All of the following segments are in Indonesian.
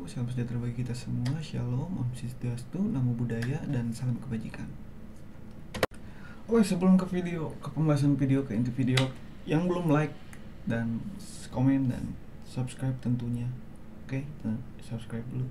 salam sejahtera bagi kita semua. Shalom, Om Swastiastu, Namo Buddhaya, dan salam kebajikan. Oke, sebelum ke pembahasan video, ke inti video, yang belum like dan komen dan subscribe tentunya, oke, subscribe dulu.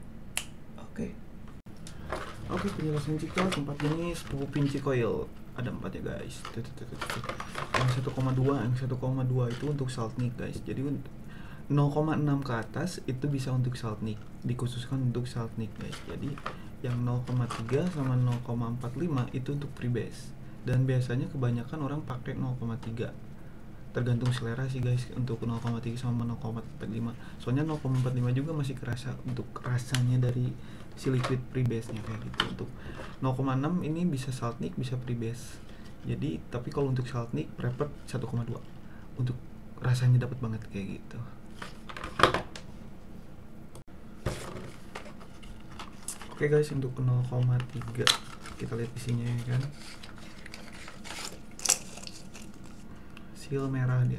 Oke, penjelasan cikal tempat ini sepupu pinci coil. Ada 4 ya guys. Yang 1,2, yang 1,2 itu untuk saltnik guys. Jadi 0,6 ke atas itu bisa untuk saltnik, dikhususkan untuk saltnik guys. Jadi yang 0,3 sama 0,45 itu untuk freebase. Dan biasanya kebanyakan orang pakai 0,3. Tergantung selera sih guys untuk 0,3 sama 0,45. Soalnya 0,45 juga masih kerasa untuk rasanya dari si liquid freebase-nya kayak gitu. Untuk 0,6 ini bisa saltnik, bisa freebase. Jadi tapi kalau untuk saltnik prefer 1,2 untuk rasanya dapat banget kayak gitu. Oke guys, untuk 0,3 kita lihat isinya ya kan. Seal merah dia.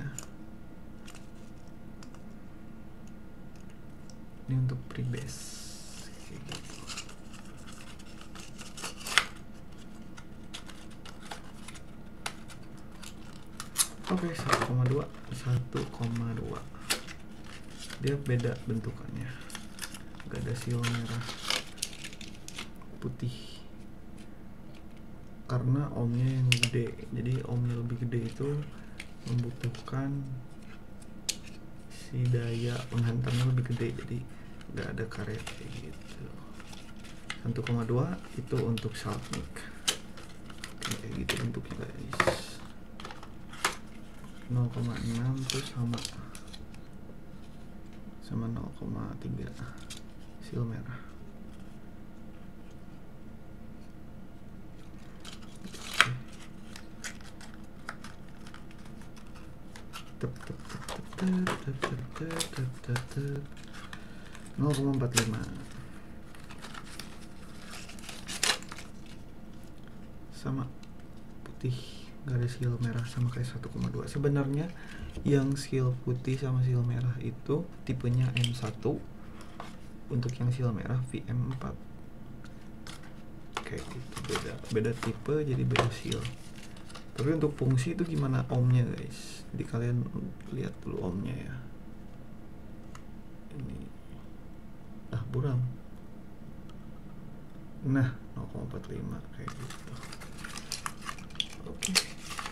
Ini untuk freebase. Kayak gitu. Oke, 1,2. Dia beda bentukannya. Gak ada seal merah putih. Karena ohmnya yang gede. Jadi ohmnya lebih gede itu membutuhkan si daya penghantarnya lebih gede, jadi nggak ada karet kayak gitu. 1,2 itu untuk saltnik kayak gitu bentuknya guys. 0,6 tuh sama 0,3 seal merah. Tep 0,45 sama putih, gak ada seal merah, sama kayak 1,2. Sebenarnya yang seal putih sama seal merah itu tipenya M1, untuk yang seal merah VM4 kayak gitu. Beda tipe jadi beda seal. Tapi untuk fungsi itu gimana ohmnya guys, jadi kalian lihat dulu ohmnya ya. Ini buram. Nah 0,45 kayak gitu. Oke.